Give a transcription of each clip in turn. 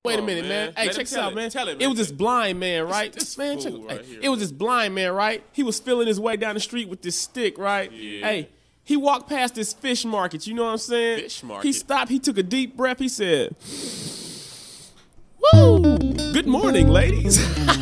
Wait a minute, man. Hey, check this out, man. It was this blind man, right? It was this blind man, right? He was feeling his way down the street with this stick, right? Yeah. Hey, he walked past this fish market, you know what I'm saying? Fish market. He stopped, he took a deep breath, he said, "Woo! Good morning, ladies."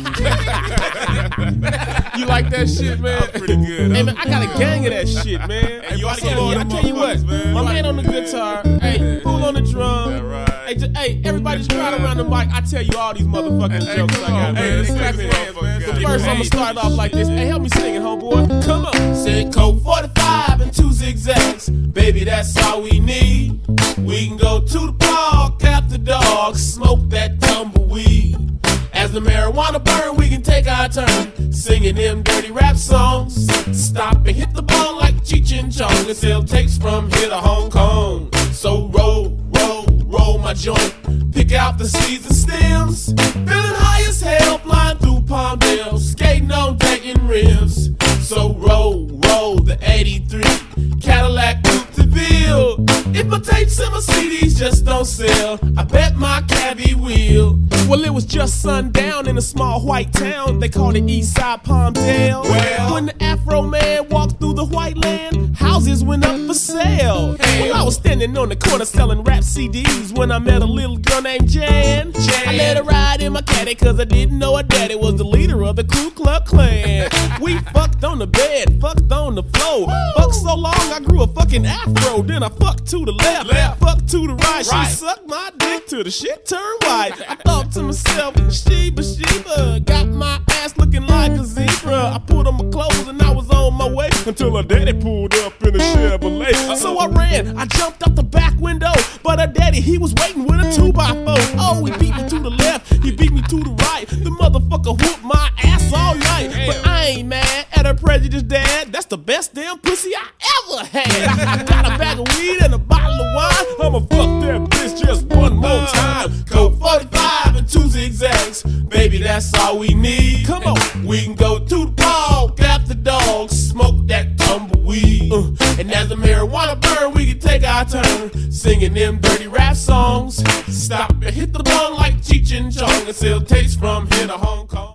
You like that shit, man? That was pretty good. Hey, man, I got a gang of that shit, man. Hey, you ought to I get all them tell you what, motherfuckers, man. my man on the guitar, hey, fool on the drum. That right. Hey, everybody just crowd around the mic. I tell you all these motherfucking Hey, jokes come I got, on, man. man. It's Let's cracking take up. this motherfucker But out. first, I'm gonna start off like this. Hey, help me sing it, homeboy. Come on. Said Coke 45 and 2 zigzags. Baby, that's all we need. We can go to the park after dark, smoke that tumbleweed. As the marijuana burn, we can take our turn singing them dirty rap songs. Stop and hit the ball like Cheech and Chong and sell tapes from here to Hong Kong. So roll, roll, roll my joint. Pick out the seeds and stems. Feeling high as hell, flying through Palmdale, skating on decking rims. So roll, roll the 83 Cadillac Coupe de Ville. If my tapes and my CDs just don't sell, I bet my cabbie will. Well, it was just sundown in a small white town. They called it Eastside Palmdale. Well, when the Afro man walked through the white land, houses went up for sale. Well, I was standing on the corner selling rap CDs when I met a little girl named Jan. I let her ride in my caddy cause I didn't know her daddy was the leader of the Ku Klux Klan. We fucked on the bed, fucked on the floor. Fucked so long I grew a fucking afro. Then I fucked to the left, fucked to the right. She sucked my dick till the shit turned white. I thought to myself, Sheba, Sheba, got my ass looking like a zebra. I put on my clothes and I was on my way until her daddy pulled up in a Chevrolet. So I ran, I jumped out the back window, but her daddy, he was waiting with a 2x4. Oh, he beat me to the left, he beat me to the right. The motherfucker whooped my ass all night. But I ain't mad at her prejudiced dad. That's the best damn pussy I ever had. I got a bag of weed and a bottle of wine. I'ma fuck that bitch just one more time. Coke 45 and 2 zigzags. Baby, that's all we need. Come on. We can go to the park after dog, smoke that tumbleweed. And as the marijuana burn, we can take our turn singing them dirty rap songs. Stop and hit the bong like Cheech and Chong and sell tapes from here to Hong Kong.